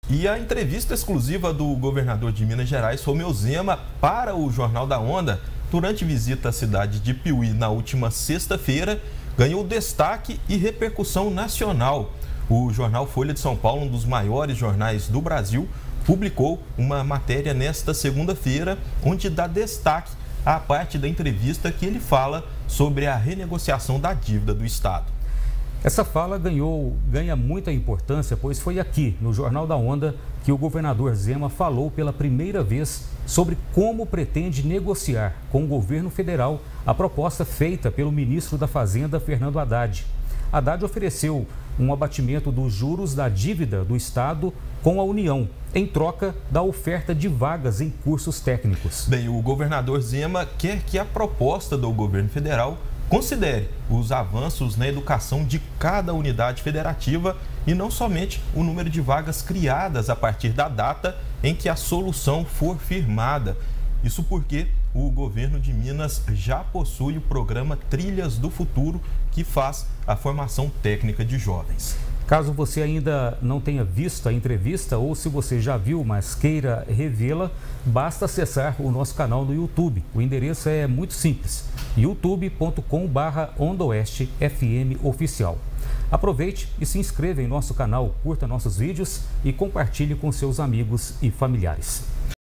E a entrevista exclusiva do governador de Minas Gerais, Romeu Zema, para o Jornal da Onda, durante visita à cidade de Piuí na última sexta-feira, ganhou destaque e repercussão nacional. O jornal Folha de São Paulo, um dos maiores jornais do Brasil, publicou uma matéria nesta segunda-feira, onde dá destaque à parte da entrevista que ele fala sobre a renegociação da dívida do Estado. Essa fala ganha muita importância, pois foi aqui, no Jornal da Onda, que o governador Zema falou pela primeira vez sobre como pretende negociar com o governo federal a proposta feita pelo ministro da Fazenda, Fernando Haddad. Haddad ofereceu um abatimento dos juros da dívida do Estado com a União, em troca da oferta de vagas em cursos técnicos. Bem, o governador Zema quer que a proposta do governo federal considere os avanços na educação de cada unidade federativa e não somente o número de vagas criadas a partir da data em que a solução for firmada. Isso porque o governo de Minas já possui o programa Trilhas do Futuro, que faz a formação técnica de jovens. Caso você ainda não tenha visto a entrevista ou se você já viu, mas queira revê-la, basta acessar o nosso canal no YouTube. O endereço é muito simples, youtube.com/OndaOeste-FM Oficial. Aproveite e se inscreva em nosso canal, curta nossos vídeos e compartilhe com seus amigos e familiares.